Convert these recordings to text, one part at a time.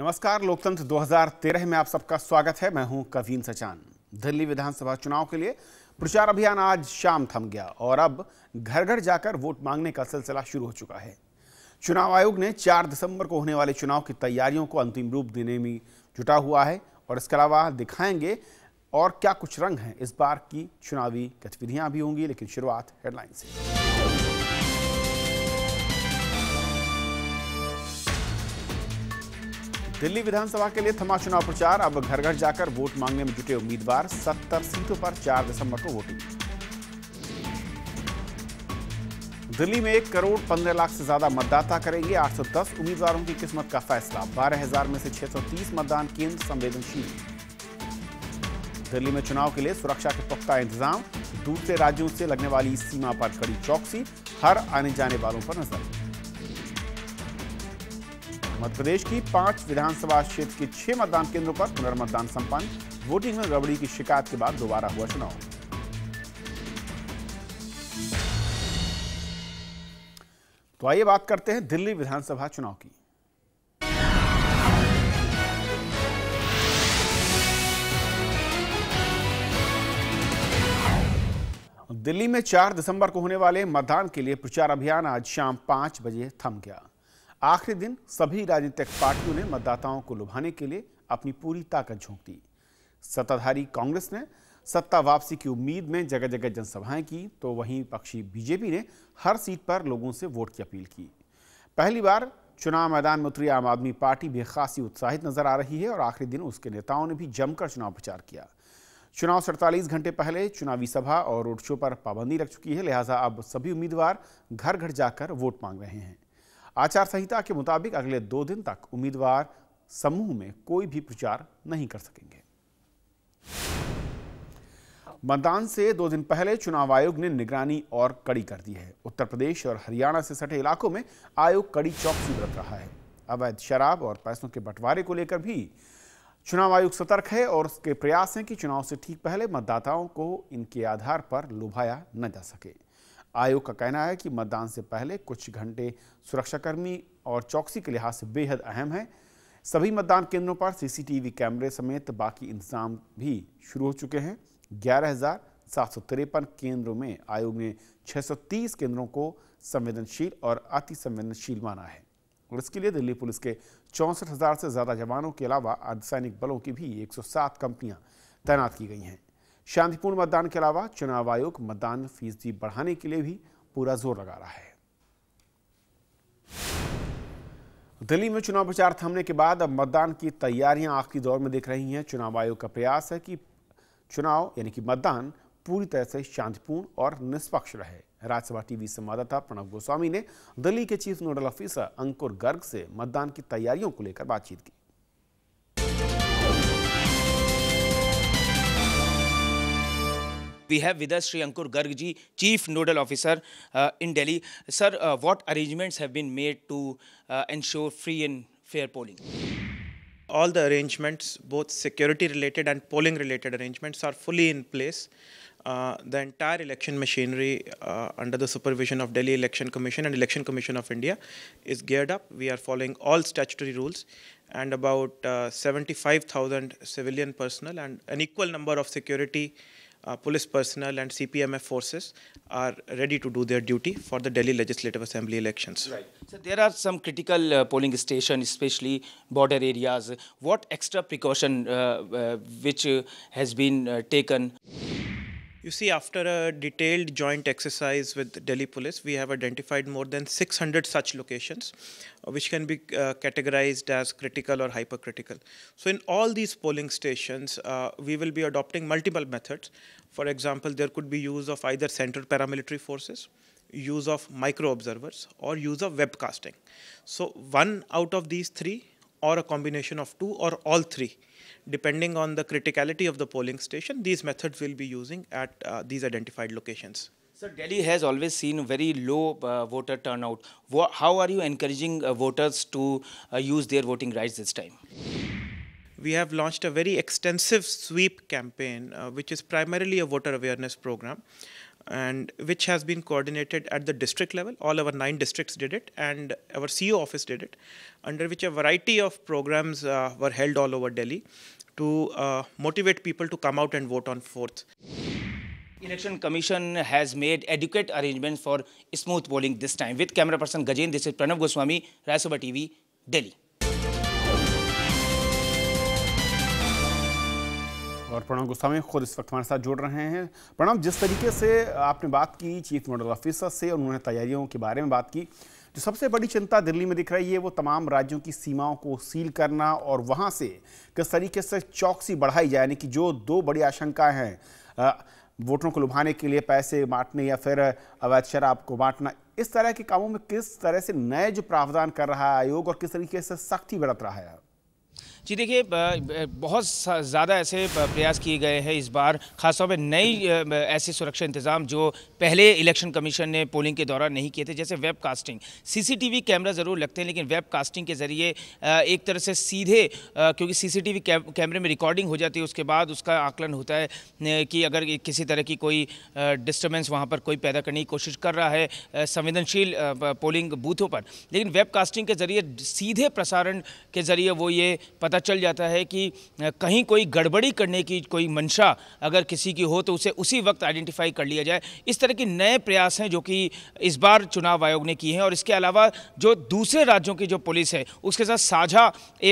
नमस्कार, लोकतंत्र 2013 में आप सबका स्वागत है। मैं हूं कवीन सचान। दिल्ली विधानसभा चुनाव के लिए प्रचार अभियान आज शाम थम गया और अब घर घर जाकर वोट मांगने का सिलसिला शुरू हो चुका है। चुनाव आयोग ने 4 दिसंबर को होने वाले चुनाव की तैयारियों को अंतिम रूप देने में जुटा हुआ है और इसके अलावा दिखाएंगे और क्या कुछ रंग हैं इस बार की चुनावी गतिविधियां भी होंगी। लेकिन शुरुआत हेडलाइन से। दिल्ली विधानसभा के लिए थमा चुनाव प्रचार। अब घर घर जाकर वोट मांगने में जुटे उम्मीदवार। 70 सीटों पर 4 दिसंबर को वोटिंग। दिल्ली में 1 करोड़ 15 लाख से ज्यादा मतदाता करेंगे 810 उम्मीदवारों की किस्मत का फैसला। 12,000 में से 630 मतदान केंद्र संवेदनशील। दिल्ली में चुनाव के लिए सुरक्षा के पुख्ता इंतजाम। दूसरे राज्यों से लगने वाली सीमा पर कड़ी चौकसी। हर आने जाने वालों पर नजर। मध्य प्रदेश की 5 विधानसभा क्षेत्र के 6 मतदान केंद्रों पर पुनर्मतदान संपन्न। वोटिंग में गड़बड़ी की शिकायत के बाद दोबारा हुआ चुनाव। तो आइए बात करते हैं दिल्ली विधानसभा चुनाव की। दिल्ली में 4 दिसंबर को होने वाले मतदान के लिए प्रचार अभियान आज शाम 5 बजे थम गया। आखिरी दिन सभी राजनीतिक पार्टियों ने मतदाताओं को लुभाने के लिए अपनी पूरी ताकत झोंक दी। सत्ताधारी कांग्रेस ने सत्ता वापसी की उम्मीद में जगह जगह जनसभाएं की, तो वहीं विपक्षी बीजेपी ने हर सीट पर लोगों से वोट की अपील की। पहली बार चुनाव मैदान में उतरी आम आदमी पार्टी भी खासी उत्साहित नजर आ रही है और आखिरी दिन उसके नेताओं ने भी जमकर चुनाव प्रचार किया। चुनाव से 48 घंटे पहले चुनावी सभा और रोड शो पर पाबंदी लग चुकी है, लिहाजा अब सभी उम्मीदवार घर घर जाकर वोट मांग रहे हैं। आचार संहिता के मुताबिक अगले 2 दिन तक उम्मीदवार समूह में कोई भी प्रचार नहीं कर सकेंगे। मतदान से 2 दिन पहले चुनाव आयोग ने निगरानी और कड़ी कर दी है। उत्तर प्रदेश और हरियाणा से सटे इलाकों में आयोग कड़ी चौकसी बरत रहा है। अवैध शराब और पैसों के बंटवारे को लेकर भी चुनाव आयोग सतर्क है और उसके प्रयास हैं कि चुनाव से ठीक पहले मतदाताओं को इनके आधार पर लुभाया न जा सके। आयोग का कहना है कि मतदान से पहले कुछ घंटे सुरक्षाकर्मी और चौकसी के लिहाज से बेहद अहम है। सभी मतदान केंद्रों पर सीसीटीवी कैमरे समेत बाकी इंतजाम भी शुरू हो चुके हैं। 11,753 केंद्रों में आयोग ने 630 केंद्रों को संवेदनशील और अति संवेदनशील माना है और इसके लिए दिल्ली पुलिस के 64,000 से ज्यादा जवानों के अलावा अर्धसैनिक बलों की भी 107 कंपनियां तैनात की गई हैं। शांतिपूर्ण मतदान के अलावा चुनाव आयोग मतदान फीसदी बढ़ाने के लिए भी पूरा जोर लगा रहा है। दिल्ली में चुनाव प्रचार थमने के बाद अब मतदान की तैयारियां आखिरी दौर में दिख रही हैं। चुनाव आयोग का प्रयास है कि चुनाव यानी कि मतदान पूरी तरह से शांतिपूर्ण और निष्पक्ष रहे। राज्यसभा टीवी संवाददाता प्रणव गोस्वामी ने दिल्ली के chief nodal officer Ankur Garg से मतदान की तैयारियों को लेकर बातचीत की। We have with us Shri Ankur Garg ji, Chief Nodal Officer in Delhi. Sir, what arrangements have been made to ensure free and fair polling? All the arrangements, both security related and polling related arrangements, are fully in place. The entire election machinery under the supervision of Delhi Election Commission and Election Commission of India is geared up. We are following all statutory rules, and about 75,000 civilian personnel and an equal number of security police personnel and CPMF forces are ready to do their duty for the Delhi Legislative Assembly elections. Right. So there are some critical polling stations, especially border areas. What extra precaution which has been taken? You see, after a detailed joint exercise with Delhi Police, we have identified more than 600 such locations, which can be categorized as critical or hypercritical. So in all these polling stations, we will be adopting multiple methods. For example, there could be use of either central paramilitary forces, use of micro-observers, or use of webcasting. So one out of these 3, or a combination of 2, or all 3, depending on the criticality of the polling station, these methods will be using at these identified locations. So Delhi has always seen very low voter turnout. How are you encouraging voters to use their voting rights this time? We have launched a very extensive sweep campaign, which is primarily a voter awareness program. and which has been coordinated at the district level. All our 9 districts did it, and our CO office did it, under which a variety of programs were held all over Delhi to motivate people to come out and vote on 4th. Election Commission has made adequate arrangements for smooth polling this time. With camera person Gajen, this is Pranav Goswami, Raya Sabha TV, Delhi. और प्रणव गोस्वामी खुद इस वक्त हमारे साथ जुड़ रहे हैं। प्रणव, जिस तरीके से आपने बात की चीफ नोडल ऑफिसर से, उन्होंने तैयारियों के बारे में बात की, जो सबसे बड़ी चिंता दिल्ली में दिख रही है वो तमाम राज्यों की सीमाओं को सील करना और वहां से किस तरीके से चौकसी बढ़ाई जाए, यानी कि जो 2 बड़ी आशंकाएं हैं, वोटरों को लुभाने के लिए पैसे बांटने या फिर अवैध शराब को बांटना, इस तरह के कामों में किस तरह से नए जो प्रावधान कर रहा है आयोग और किस तरीके से सख्ती बरत रहा है? जी देखिए, बहुत ज़्यादा ऐसे प्रयास किए गए हैं इस बार, खासतौर पर नई ऐसे सुरक्षा इंतज़ाम जो पहले इलेक्शन कमीशन ने पोलिंग के दौरान नहीं किए थे, जैसे वेब कास्टिंग। सीसीटीवी कैमरा ज़रूर लगते हैं, लेकिन वेब कास्टिंग के ज़रिए एक तरह से सीधे, क्योंकि सीसीटीवी कैमरे में रिकॉर्डिंग हो जाती है, उसके बाद उसका आकलन होता है कि अगर किसी तरह की कोई डिस्टर्बेंस वहाँ पर कोई पैदा करने की कोशिश कर रहा है संवेदनशील पोलिंग बूथों पर, लेकिन वेब कास्टिंग के ज़रिए सीधे प्रसारण के ज़रिए वो ये पता चल जाता है कि कहीं कोई गड़बड़ी करने की कोई मंशा अगर किसी की हो तो उसे उसी वक्त आइडेंटिफाई कर लिया जाए। इस तरह के नए प्रयास हैं जो कि इस बार चुनाव आयोग ने किए हैं, और इसके अलावा जो दूसरे राज्यों की जो पुलिस है उसके साथ साझा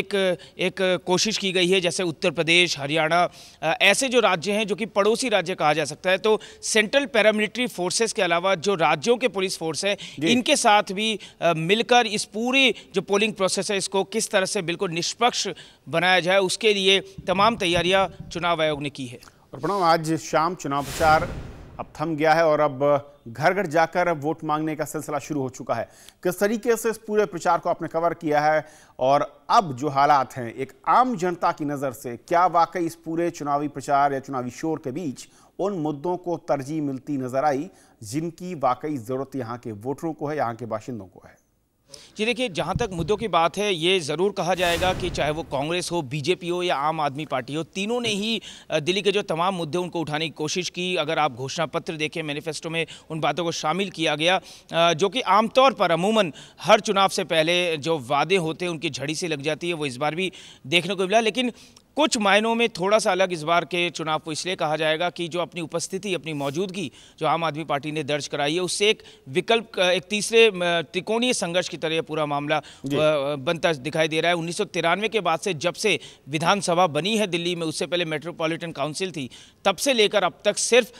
एक कोशिश की गई है, जैसे उत्तर प्रदेश, हरियाणा, ऐसे जो राज्य हैं जो कि पड़ोसी राज्य कहा जा सकता है, तो सेंट्रल पैरामिलिट्री फोर्सेस के अलावा जो राज्यों के पुलिस फोर्स है इनके साथ भी मिलकर इस पूरी जो पोलिंग प्रोसेस है इसको किस तरह से बिल्कुल निष्पक्ष बनाया जाए, उसके लिए तमाम तैयारियां चुनाव आयोग ने की है। और प्रणव, आज शाम चुनाव प्रचार अब थम गया है और अब घर घर जाकर अब वोट मांगने का सिलसिला शुरू हो चुका है। किस तरीके से इस पूरे प्रचार को आपने कवर किया है, और अब जो हालात हैं एक आम जनता की नज़र से, क्या वाकई इस पूरे चुनावी प्रचार या चुनावी शोर के बीच उन मुद्दों को तरजीह मिलती नजर आई जिनकी वाकई ज़रूरत यहाँ के वोटरों को है, यहाँ के बाशिंदों को है? जी देखिए, जहाँ तक मुद्दों की बात है, ये ज़रूर कहा जाएगा कि चाहे वो कांग्रेस हो, बीजेपी हो या आम आदमी पार्टी हो, तीनों ने ही दिल्ली के जो तमाम मुद्दे उनको उठाने की कोशिश की। अगर आप घोषणा पत्र देखें, मैनिफेस्टो में उन बातों को शामिल किया गया जो कि आमतौर पर अमूमन हर चुनाव से पहले जो वादे होते हैं उनकी झड़ी से लग जाती है, वो इस बार भी देखने को मिला। लेकिन कुछ मायनों में थोड़ा सा अलग इस बार के चुनाव को इसलिए कहा जाएगा कि जो अपनी उपस्थिति, अपनी मौजूदगी जो आम आदमी पार्टी ने दर्ज कराई है, उससे एक विकल्प, एक तीसरे त्रिकोणीय संघर्ष की तरह पूरा मामला बनता दिखाई दे रहा है। 1993 के बाद से, जब से विधानसभा बनी है दिल्ली में, उससे पहले मेट्रोपॉलिटन काउंसिल थी, तब से लेकर अब तक सिर्फ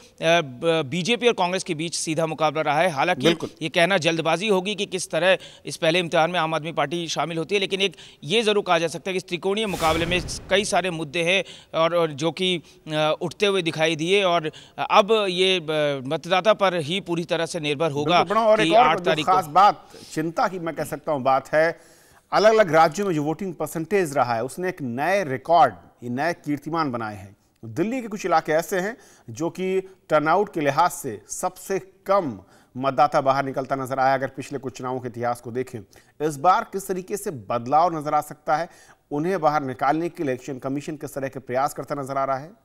बीजेपी और कांग्रेस के बीच सीधा मुकाबला रहा है। हालांकि ये कहना जल्दबाजी होगी कि किस तरह इस पहले इम्तिहान में आम आदमी पार्टी शामिल होती है, लेकिन एक ये ज़रूर कहा जा सकता है कि इस त्रिकोणीय मुकाबले में कई सारे मुद्दे हैं और जो कि उठते हुए दिखाई दिए, और अब ये मतदाता पर ही पूरी तरह से निर्भर होगा कि 8 तारीख को। खास बात, चिंता की मैं कह सकता हूं बात है, अलग अलग राज्यों में जो वोटिंग परसेंटेज रहा है उसने एक नए रिकॉर्ड, ये नए कीर्तिमान बनाए हैं। दिल्ली के कुछ इलाके ऐसे हैं जो कि टर्नआउट के लिहाज से सबसे कम मतदाता बाहर निकलता नजर आया। अगर पिछले कुछ चुनावों के इतिहास को देखें, इस बार किस तरीके से बदलाव नजर आ सकता है, उन्हें बाहर निकालने के लिए इलेक्शन कमीशन किस तरह के प्रयास करता नजर आ रहा है?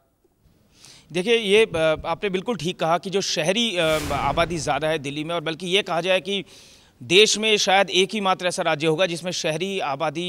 देखिए, ये आपने बिल्कुल ठीक कहा कि जो शहरी आबादी ज़्यादा है दिल्ली में, और बल्कि ये कहा जाए कि देश में शायद एक ही मात्र ऐसा राज्य होगा जिसमें शहरी आबादी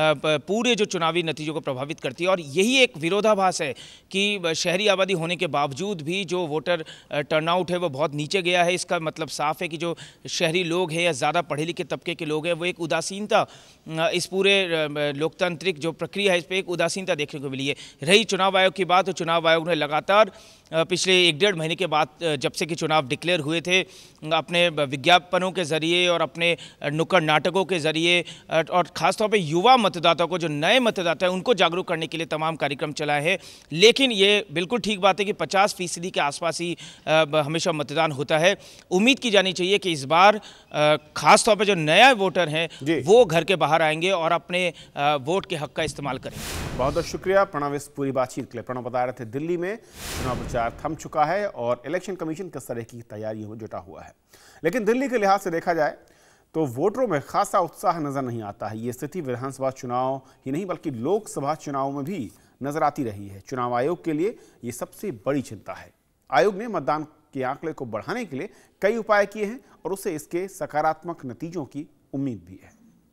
पूरे जो चुनावी नतीजों को प्रभावित करती है, और यही एक विरोधाभास है कि शहरी आबादी होने के बावजूद भी जो वोटर टर्नआउट है वो बहुत नीचे गया है। इसका मतलब साफ है कि जो शहरी लोग हैं या ज़्यादा पढ़े लिखे तबके के लोग हैं, वो एक उदासीनता, इस पूरे लोकतांत्रिक जो प्रक्रिया है इस पर एक उदासीनता देखने को मिली है। रही चुनाव आयोग की बात, तो चुनाव आयोग ने लगातार पिछले 1-1.5 महीने के बाद, जब से कि चुनाव डिक्लेयर हुए थे, अपने विज्ञापनों के ज़रिए और अपने नुक्कड़ नाटकों के ज़रिए और ख़ासतौर पे युवा मतदाताओं को, जो नए मतदाता हैं, उनको जागरूक करने के लिए तमाम कार्यक्रम चलाए हैं। लेकिन ये बिल्कुल ठीक बात है कि 50% के आसपास ही हमेशा मतदान होता है। उम्मीद की जानी चाहिए कि इस बार ख़ासतौर पर जो नया वोटर हैं वो घर के बाहर आएंगे और अपने वोट के हक़ का इस्तेमाल करेंगे। बहुत बहुत शुक्रिया प्रणव इस पूरी बातचीत के लिए। प्रणव बता रहे थे दिल्ली में चुनाव प्रचार थम चुका है और इलेक्शन कमीशन किस तरह की तैयारियों में जुटा हुआ है, लेकिन दिल्ली के लिहाज से देखा जाए तो वोटरों में खासा उत्साह नजर नहीं आता है। ये स्थिति विधानसभा चुनाव ही नहीं बल्कि लोकसभा चुनाव में भी नजर आती रही है। चुनाव आयोग के लिए ये सबसे बड़ी चिंता है। आयोग ने मतदान कि आंकड़े को बढ़ाने के लिए कई उपाय किए हैं और उसे इसके सकारात्मक नतीजों की उम्मीद भी है।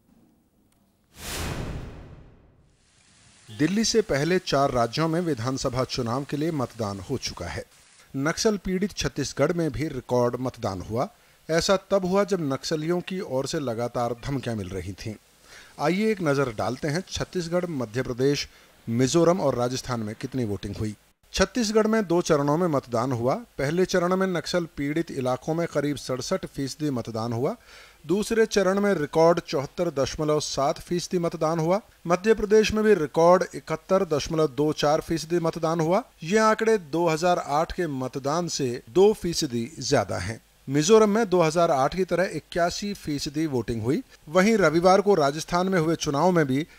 दिल्ली से पहले 4 राज्यों में विधानसभा चुनाव के लिए मतदान हो चुका है। नक्सल पीड़ित छत्तीसगढ़ में भी रिकॉर्ड मतदान हुआ। ऐसा तब हुआ जब नक्सलियों की ओर से लगातार धमकियां मिल रही थीं। आइए एक नज़र डालते हैं छत्तीसगढ़, मध्य प्रदेश, मिजोरम और राजस्थान में कितनी वोटिंग हुई। छत्तीसगढ़ में 2 चरणों में मतदान हुआ। पहले चरण में नक्सल पीड़ित इलाकों में करीब 67% मतदान हुआ। दूसरे चरण में रिकॉर्ड 74.7% मतदान हुआ। मध्य प्रदेश में भी रिकॉर्ड 71.24% मतदान हुआ। ये आंकड़े 2008 के मतदान से 2% ज्यादा हैं। मिजोरम में 2008 की तरह 81% वोटिंग हुई। वहीं रविवार को राजस्थान में हुए चुनाव में भी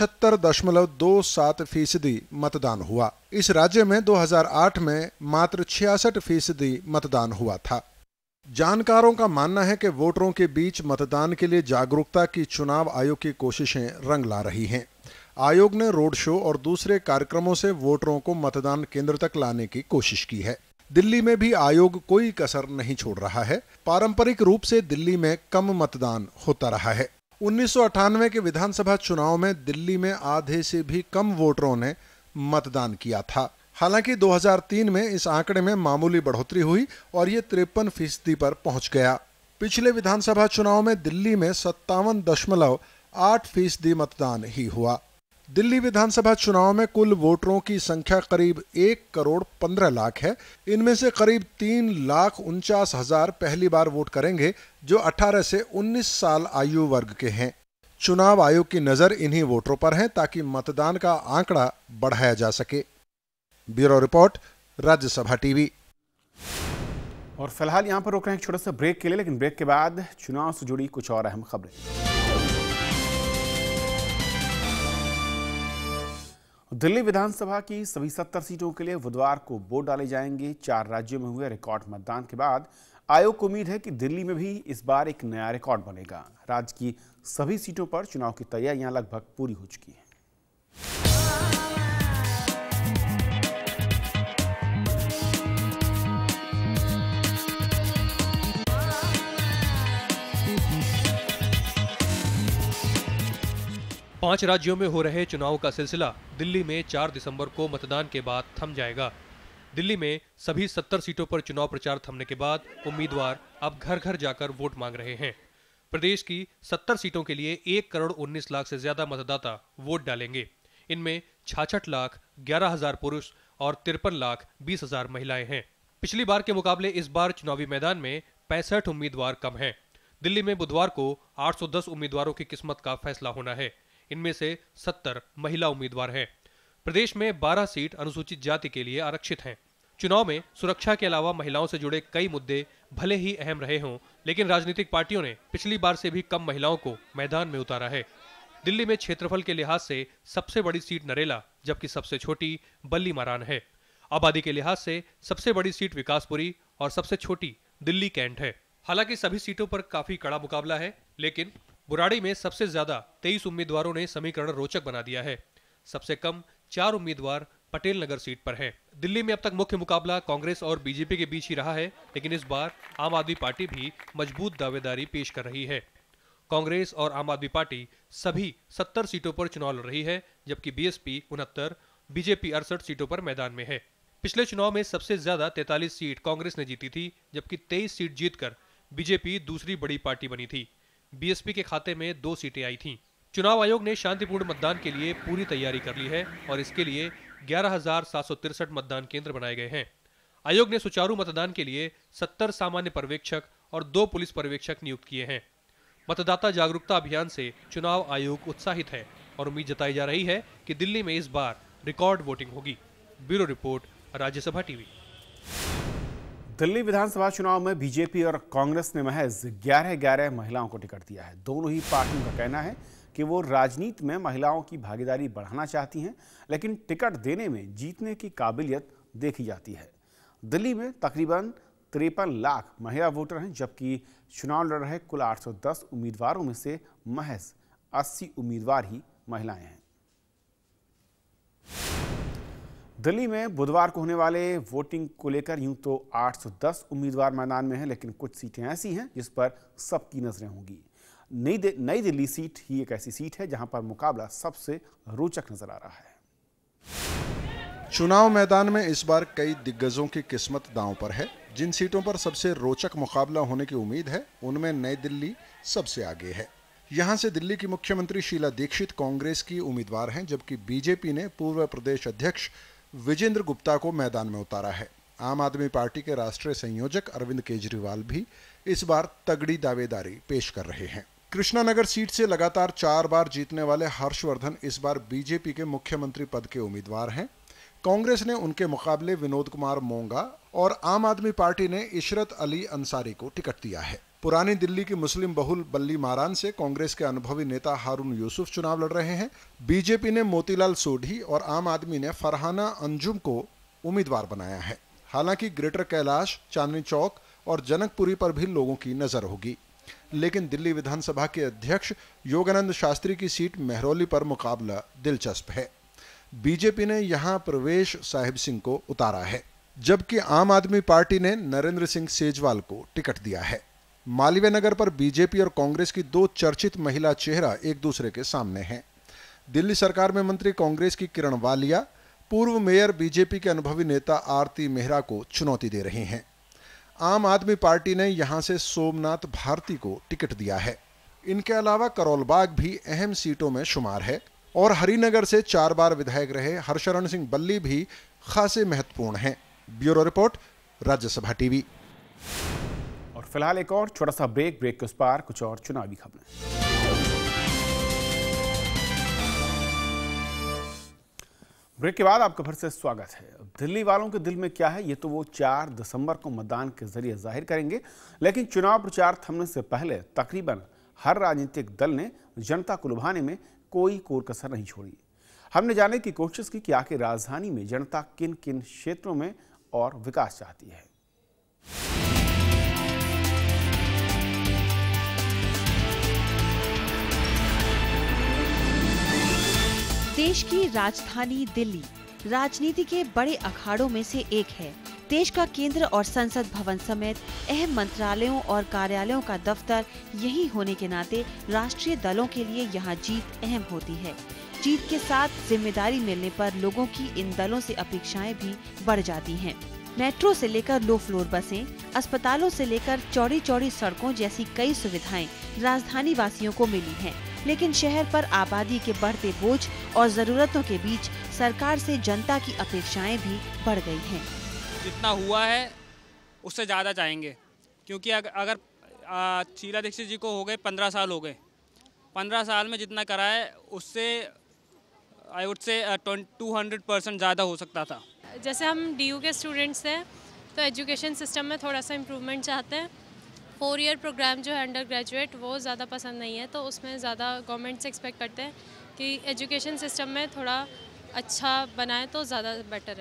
75.27% मतदान हुआ। इस राज्य में 2008 में मात्र 66% मतदान हुआ था। जानकारों का मानना है कि वोटरों के बीच मतदान के लिए जागरूकता की चुनाव आयोग की कोशिशें रंग ला रही हैं। आयोग ने रोड शो और दूसरे कार्यक्रमों से वोटरों को मतदान केंद्र तक लाने की कोशिश की है। दिल्ली में भी आयोग कोई कसर नहीं छोड़ रहा है। पारंपरिक रूप से दिल्ली में कम मतदान होता रहा है। 1998 के विधानसभा चुनाव में दिल्ली में आधे से भी कम वोटरों ने मतदान किया था। हालांकि 2003 में इस आंकड़े में मामूली बढ़ोतरी हुई और ये 53% पर पहुंच गया। पिछले विधानसभा चुनाव में दिल्ली में 57.8% मतदान ही हुआ। दिल्ली विधानसभा चुनाव में कुल वोटरों की संख्या करीब 1,15,00,000 है। इनमें से करीब 3,49,000 पहली बार वोट करेंगे, जो 18 से 19 साल आयु वर्ग के हैं। चुनाव आयोग की नजर इन्हीं वोटरों पर है ताकि मतदान का आंकड़ा बढ़ाया जा सके। Bureau report, Rajya Sabha TV. और फिलहाल यहां पर रोक रहे हैं एक छोटे से ब्रेक के लिए, लेकिन ब्रेक के बाद चुनाव से जुड़ी कुछ और अहम खबरें। दिल्ली विधानसभा की सभी 70 सीटों के लिए बुधवार को वोट डाले जाएंगे। 4 राज्यों में हुए रिकॉर्ड मतदान के बाद आयोग को उम्मीद है कि दिल्ली में भी इस बार एक नया रिकॉर्ड बनेगा। राज्य की सभी सीटों पर चुनाव की तैयारियां लगभग पूरी हो चुकी हैं। 5 राज्यों में हो रहे चुनाव का सिलसिला दिल्ली में 4 दिसंबर को मतदान के बाद थम जाएगा। दिल्ली में सभी 70 सीटों पर चुनाव प्रचार थमने के बाद उम्मीदवार अब घर घर जाकर वोट मांग रहे हैं। प्रदेश की 70 सीटों के लिए 1,19,00,000 से ज्यादा मतदाता वोट डालेंगे। इनमें 66,11,000 पुरुष और 53,20,000 महिलाएं हैं। पिछली बार के मुकाबले इस बार चुनावी मैदान में 65 उम्मीदवार कम हैं। दिल्ली में बुधवार को 810 उम्मीदवारों की किस्मत का फैसला होना है। इनमें से 70 महिला उम्मीदवार हैं। प्रदेश में 12 सीट अनुसूचित जाति के लिए आरक्षित हैं। चुनाव में सुरक्षा के अलावा महिलाओं से जुड़े कई मुद्दे भले ही अहम रहे हों, लेकिन राजनीतिक पार्टियों ने पिछली बार से भी कम महिलाओं को मैदान में उतारा है। दिल्ली में क्षेत्रफल के लिहाज से सबसे बड़ी सीट नरेला, जबकि सबसे छोटी बल्ली मारान है। आबादी के लिहाज से सबसे बड़ी सीट विकासपुरी और सबसे छोटी दिल्ली कैंट है। हालांकि सभी सीटों पर काफी कड़ा मुकाबला है, लेकिन बुराड़ी में सबसे ज्यादा 23 उम्मीदवारों ने समीकरण रोचक बना दिया है। सबसे कम 4 उम्मीदवार पटेल नगर सीट पर हैं। दिल्ली में अब तक मुख्य मुकाबला कांग्रेस और बीजेपी के बीच ही रहा है, लेकिन इस बार आम आदमी पार्टी भी मजबूत दावेदारी पेश कर रही है। कांग्रेस और आम आदमी पार्टी सभी 70 सीटों पर चुनाव लड़ रही है, जबकि बीएसपी 69, बीजेपी 68 सीटों पर मैदान में है। पिछले चुनाव में सबसे ज्यादा 43 सीट कांग्रेस ने जीती थी, जबकि 23 सीट जीतकर बीजेपी दूसरी बड़ी पार्टी बनी थी। बीएसपी के खाते में 2 सीटें आई थीं। चुनाव आयोग ने शांतिपूर्ण मतदान के लिए पूरी तैयारी कर ली है और इसके लिए 11,763 मतदान केंद्र बनाए गए हैं। आयोग ने सुचारू मतदान के लिए 70 सामान्य पर्यवेक्षक और 2 पुलिस पर्यवेक्षक नियुक्त किए हैं। मतदाता जागरूकता अभियान से चुनाव आयोग उत्साहित है और उम्मीद जताई जा रही है कि दिल्ली में इस बार रिकॉर्ड वोटिंग होगी। Bureau report, Rajya Sabha TV. Delhi विधानसभा चुनाव में बीजेपी और कांग्रेस ने महज 11 महिलाओं को टिकट दिया है। दोनों ही पार्टियों का कहना है कि वो राजनीति में महिलाओं की भागीदारी बढ़ाना चाहती हैं, लेकिन टिकट देने में जीतने की काबिलियत देखी जाती है। दिल्ली में तकरीबन 53 लाख महिला वोटर हैं, जबकि चुनाव लड़ रहे कुल 810 उम्मीदवारों में से महज 80 उम्मीदवार ही महिलाएं हैं। दिल्ली में बुधवार को होने वाले वोटिंग को लेकर यूं तो 810 उम्मीदवार मैदान में हैं, लेकिन कुछ सीटें ऐसी हैं जिस पर सबकी नजरें होंगी। नई दिल्ली सीट ही एक ऐसी सीट है जहां पर मुकाबला सबसे रोचक नजर आ रहा है। चुनाव मैदान में इस बार कई दिग्गजों की किस्मत दांव पर है। जिन सीटों पर सबसे रोचक मुकाबला होने की उम्मीद है, उनमें नई दिल्ली सबसे आगे है। यहां से दिल्ली की मुख्यमंत्री शीला दीक्षित कांग्रेस की उम्मीदवार हैं, जबकि बीजेपी ने पूर्व प्रदेश अध्यक्ष विजेंद्र गुप्ता को मैदान में उतारा है। आम आदमी पार्टी के राष्ट्रीय संयोजक अरविंद केजरीवाल भी इस बार तगड़ी दावेदारी पेश कर रहे हैं। कृष्णानगर सीट से लगातार 4 बार जीतने वाले हर्षवर्धन इस बार बीजेपी के मुख्यमंत्री पद के उम्मीदवार हैं। कांग्रेस ने उनके मुकाबले विनोद कुमार मोंगा और आम आदमी पार्टी ने इशरत अली अंसारी को टिकट दिया है। पुरानी दिल्ली की मुस्लिम बहुल बल्ली मारान से कांग्रेस के अनुभवी नेता हारून यूसुफ चुनाव लड़ रहे हैं। बीजेपी ने मोतीलाल सोढी और आम आदमी ने फरहाना अंजुम को उम्मीदवार बनाया है। हालांकि ग्रेटर कैलाश, चांदनी चौक और जनकपुरी पर भी लोगों की नजर होगी, लेकिन दिल्ली विधानसभा के अध्यक्ष योगानंद शास्त्री की सीट मेहरौली पर मुकाबला दिलचस्प है। बीजेपी ने यहां प्रवेश साहिब सिंह को उतारा है, जबकि आम आदमी पार्टी ने नरेंद्र सिंह सेजवाल को टिकट दिया है। मालवीय नगर पर बीजेपी और कांग्रेस की 2 चर्चित महिला चेहरा एक दूसरे के सामने हैं। दिल्ली सरकार में मंत्री कांग्रेस की किरण वालिया पूर्व मेयर बीजेपी के अनुभवी नेता आरती मेहरा को चुनौती दे रही हैं। आम आदमी पार्टी ने यहां से सोमनाथ भारती को टिकट दिया है। इनके अलावा करोलबाग भी अहम सीटों में शुमार है और हरिनगर से 4 बार विधायक रहे हर्षरण सिंह बल्ली भी खासे महत्वपूर्ण हैं। Bureau report, Rajya Sabha TV. और फिलहाल एक और छोटा सा ब्रेक के उस पार कुछ और चुनावी खबरें। ब्रेक के बाद आपका फिर से स्वागत है। दिल्ली वालों के दिल में क्या है, ये तो वो 4 दिसंबर को मतदान के जरिए जाहिर करेंगे, लेकिन चुनाव प्रचार थमने से पहले तकरीबन हर राजनीतिक दल ने जनता को लुभाने में कोई कोर कसर नहीं छोड़ी। हमने जानने की कोशिश की कि आखिर राजधानी में जनता किन किन क्षेत्रों में और विकास चाहती है। देश की राजधानी दिल्ली राजनीति के बड़े अखाड़ों में से एक है। देश का केंद्र और संसद भवन समेत अहम मंत्रालयों और कार्यालयों का दफ्तर यही होने के नाते राष्ट्रीय दलों के लिए यहाँ जीत अहम होती है। जीत के साथ जिम्मेदारी मिलने पर लोगों की इन दलों से अपेक्षाएं भी बढ़ जाती हैं। मेट्रो से लेकर लो फ्लोर बसें, अस्पतालों से लेकर चौड़ी चौड़ी सड़कों जैसी कई सुविधाएं राजधानी वासियों को मिली हैं। लेकिन शहर पर आबादी के बढ़ते बोझ और जरूरतों के बीच सरकार से जनता की अपेक्षाएं भी बढ़ गई हैं। जितना हुआ है उससे ज़्यादा चाहेंगे, क्योंकि अगर शीला दीक्षित जी को हो गए 15 साल हो गए, 15 साल में जितना करा है उससे आई वुड से 200% ज़्यादा हो सकता था। जैसे हम DU के स्टूडेंट्स हैं तो एजुकेशन सिस्टम में थोड़ा सा इम्प्रूवमेंट चाहते हैं। 4 ईयर प्रोग्राम जो है अंडर ग्रेजुएट वो ज़्यादा पसंद नहीं है, तो उसमें ज़्यादा गवर्नमेंट से एक्सपेक्ट करते हैं कि एजुकेशन सिस्टम में थोड़ा अच्छा बनाए तो ज़्यादा बेटर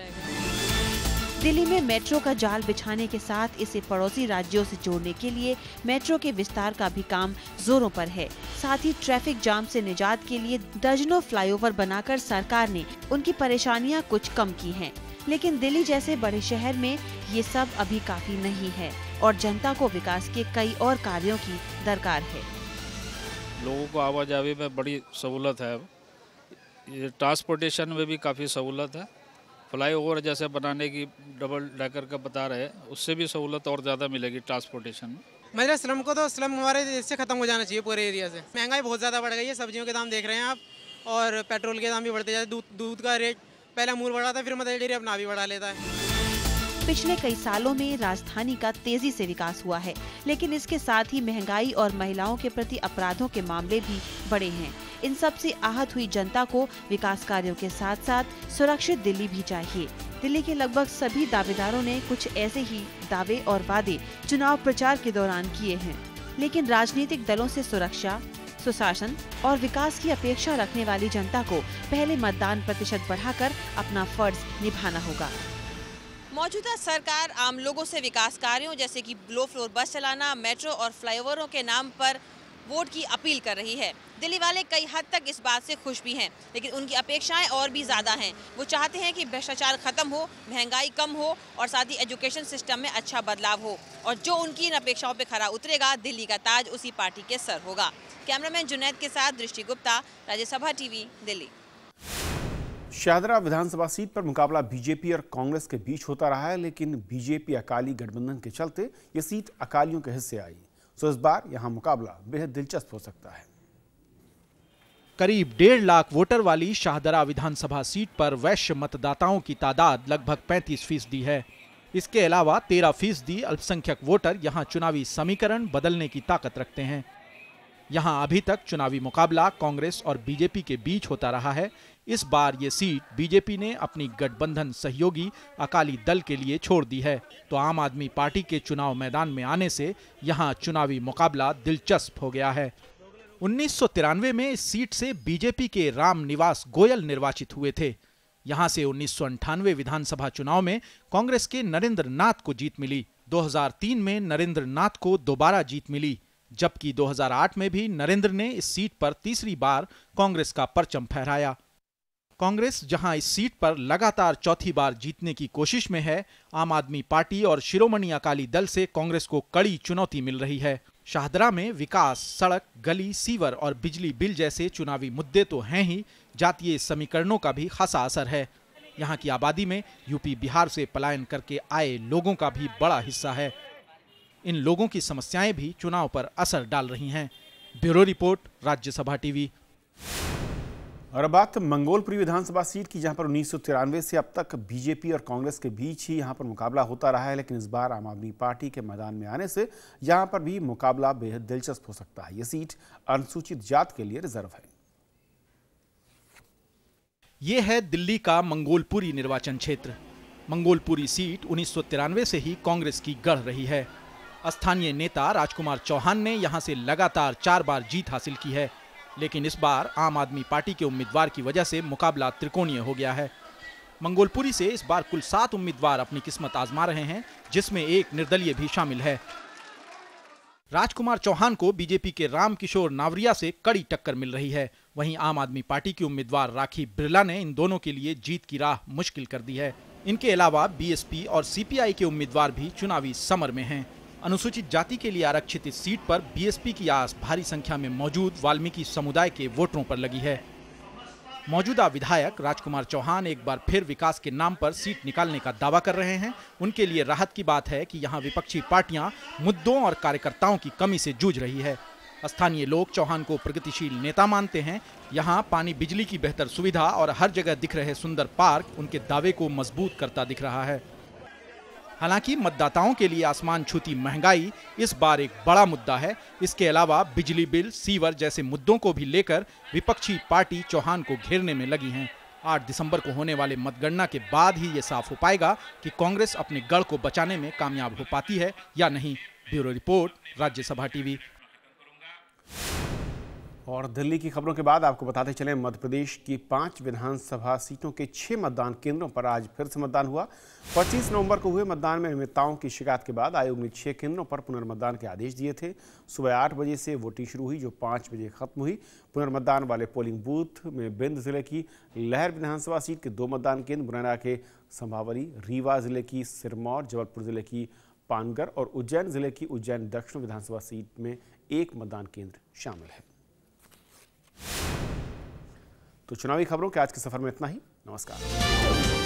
रहेगा। दिल्ली में मेट्रो का जाल बिछाने के साथ इसे पड़ोसी राज्यों से जोड़ने के लिए मेट्रो के विस्तार का भी काम जोरों पर है। साथ ही ट्रैफिक जाम से निजात के लिए दर्जनों फ्लाईओवर बनाकर सरकार ने उनकी परेशानियां कुछ कम की हैं। लेकिन दिल्ली जैसे बड़े शहर में ये सब अभी काफी नहीं है और जनता को विकास के कई और कार्यों की दरकार है। लोगों को आवाजाही में बड़ी सहूलत है। ये ट्रांसपोर्टेशन में भी काफ़ी सहूलत है। फ्लाईओवर जैसे बनाने की डबल डेकर का बता रहे हैं, उससे भी सहूलत और ज़्यादा मिलेगी ट्रांसपोर्टेशन में। मतलब श्रम को तो स्लम हमारे देश से खत्म हो जाना चाहिए पूरे एरिया से। महंगाई बहुत ज़्यादा बढ़ गई है, सब्जियों के दाम देख रहे हैं आप, और पेट्रोल के दाम भी बढ़ते जाते। दूध का रेट पहले अमूल बढ़ा था, फिर मदर डेयरी अपना भी बढ़ा लेता है। पिछले कई सालों में राजधानी का तेजी से विकास हुआ है, लेकिन इसके साथ ही महंगाई और महिलाओं के प्रति अपराधों के मामले भी बढ़े हैं। इन सब से आहत हुई जनता को विकास कार्यों के साथ साथ सुरक्षित दिल्ली भी चाहिए। दिल्ली के लगभग सभी दावेदारों ने कुछ ऐसे ही दावे और वादे चुनाव प्रचार के दौरान किए हैं, लेकिन राजनीतिक दलों से सुरक्षा, सुशासन और विकास की अपेक्षा रखने वाली जनता को पहले मतदान प्रतिशत बढ़ाकर अपना फर्ज निभाना होगा। मौजूदा सरकार आम लोगों से विकास कार्यों जैसे कि लो फ्लोर बस चलाना, मेट्रो और फ्लाईओवरों के नाम पर वोट की अपील कर रही है। दिल्ली वाले कई हद तक इस बात से खुश भी हैं, लेकिन उनकी अपेक्षाएं और भी ज़्यादा हैं। वो चाहते हैं कि भ्रष्टाचार खत्म हो, महंगाई कम हो और साथ ही एजुकेशन सिस्टम में अच्छा बदलाव हो, और जो उनकी इन अपेक्षाओं पर खरा उतरेगा, दिल्ली का ताज उसी पार्टी के सर होगा। कैमरामैन जुनैद के साथ दृष्टि गुप्ता, राज्यसभा टीवी, दिल्ली। शाहदरा विधानसभा सीट पर मुकाबला बीजेपी और कांग्रेस के बीच होता रहा है, लेकिन बीजेपी अकाली गठबंधन के चलते ये सीट अकालियों के हिस्से आई। सो इस बार यहां मुकाबला बेहद दिलचस्प हो सकता है। करीब 1.5 लाख वोटर वाली शाहदरा विधानसभा सीट पर वैश्य मतदाताओं की तादाद लगभग 35% है। इसके अलावा 13% अल्पसंख्यक वोटर यहां चुनावी समीकरण बदलने की ताकत रखते हैं। यहां अभी तक चुनावी मुकाबला कांग्रेस और बीजेपी के बीच होता रहा है। इस बार ये सीट बीजेपी ने अपनी गठबंधन सहयोगी अकाली दल के लिए छोड़ दी है, तो आम आदमी पार्टी के चुनाव मैदान में आने से यहां चुनावी मुकाबला दिलचस्प हो गया है। 1993 में इस सीट से बीजेपी के राम निवास गोयल निर्वाचित हुए थे। यहां से 1998 विधानसभा चुनाव में कांग्रेस के नरेंद्र नाथ को जीत मिली। 2003 में नरेंद्र नाथ को दोबारा जीत मिली, जबकि 2008 में भी नरेंद्र ने इस सीट पर तीसरी बार कांग्रेस का परचम फहराया। कांग्रेस जहां इस सीट पर लगातार चौथी बार जीतने की कोशिश में है, आम आदमी पार्टी और शिरोमणि अकाली दल से कांग्रेस को कड़ी चुनौती मिल रही है। शाहदरा में विकास, सड़क, गली, सीवर और बिजली बिल जैसे चुनावी मुद्दे तो हैं ही, जातीय समीकरणों का भी खासा असर है। यहाँ की आबादी में यूपी बिहार से पलायन करके आए लोगों का भी बड़ा हिस्सा है। इन लोगों की समस्याएं भी चुनाव पर असर डाल रही हैं। Bureau report, Rajya Sabha TV. और अब बात मंगोलपुरी विधानसभा सीट की, जहां पर 1993 से अब तक बीजेपी और कांग्रेस के बीच ही यहां पर मुकाबला होता रहा है, लेकिन इस बार आम आदमी पार्टी के मैदान में आने से यहां पर भी मुकाबला बेहद दिलचस्प हो सकता है। यह सीट अनुसूचित जात के लिए रिजर्व है। ये है दिल्ली का मंगोलपुरी निर्वाचन क्षेत्र। मंगोलपुरी सीट 1993 से ही कांग्रेस की गढ़ रही है। स्थानीय नेता राजकुमार चौहान ने यहां से लगातार 4 बार जीत हासिल की है, लेकिन इस बार आम आदमी पार्टी के उम्मीदवार की वजह से मुकाबला त्रिकोणीय हो गया है। मंगोलपुरी से इस बार कुल 7 उम्मीदवार अपनी किस्मत आजमा रहे हैं, जिसमें एक निर्दलीय भी शामिल है। राजकुमार चौहान को बीजेपी के रामकिशोर नावरिया से कड़ी टक्कर मिल रही है। वहीं आम आदमी पार्टी की उम्मीदवार राखी बिरला ने इन दोनों के लिए जीत की राह मुश्किल कर दी है। इनके अलावा बीएसपी और सीपीआई के उम्मीदवार भी चुनावी समर में हैं। अनुसूचित जाति के लिए आरक्षित इस सीट पर बीएसपी की आस भारी संख्या में मौजूद वाल्मीकि समुदाय के वोटरों पर लगी है। मौजूदा विधायक राजकुमार चौहान एक बार फिर विकास के नाम पर सीट निकालने का दावा कर रहे हैं। उनके लिए राहत की बात है कि यहां विपक्षी पार्टियां मुद्दों और कार्यकर्ताओं की कमी से जूझ रही है। स्थानीय लोग चौहान को प्रगतिशील नेता मानते हैं। यहां पानी, बिजली की बेहतर सुविधा और हर जगह दिख रहे सुंदर पार्क उनके दावे को मजबूत करता दिख रहा है। हालांकि मतदाताओं के लिए आसमान छूती महंगाई इस बार एक बड़ा मुद्दा है। इसके अलावा बिजली बिल, सीवर जैसे मुद्दों को भी लेकर विपक्षी पार्टी चौहान को घेरने में लगी हैं। 8 दिसंबर को होने वाले मतगणना के बाद ही ये साफ हो पाएगा कि कांग्रेस अपने गढ़ को बचाने में कामयाब हो पाती है या नहीं। Bureau report, Rajya Sabha TV. और दिल्ली की खबरों के बाद आपको बताते चलें, मध्य प्रदेश की 5 विधानसभा सीटों के 6 मतदान केंद्रों पर आज फिर से मतदान हुआ। 25 नवंबर को हुए मतदान में अनियमितताओं की शिकायत के बाद आयोग ने 6 केंद्रों पर पुनर्मतदान के आदेश दिए थे। सुबह 8 बजे से वोटिंग शुरू हुई, जो 5 बजे खत्म हुई। पुनर्मतदान वाले पोलिंग बूथ में बिंद जिले की लहर विधानसभा सीट के 2 मतदान केंद्र, मुरैना के संभावली, रीवा जिले की सिरमौर, जबलपुर जिले की पानगर और उज्जैन जिले की उज्जैन दक्षिण विधानसभा सीट में 1 मतदान केंद्र शामिल है। तो चुनावी खबरों के आज के सफर में इतना ही। नमस्कार।